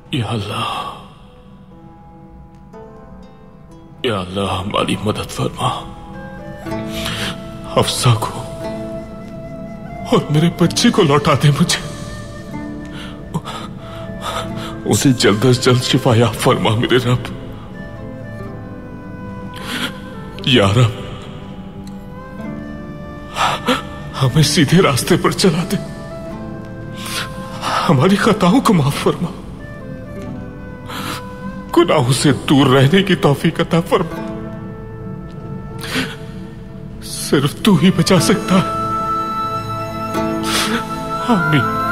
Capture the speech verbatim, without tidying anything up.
या अल्लाह, या अल्लाह हमारी मदद फरमा। हफ्सा को और मेरे बच्चे को लौटा दे मुझे। उसे जल्द अज जल्द शिफाया फरमा मेरे रब। या रब, हमें सीधे रास्ते पर चला दे, हमारी खताओं को माफ फरमा, गुनाहों से दूर रहने की तौफीक अता फरमा। सिर्फ तू ही बचा सकता है। आमीन।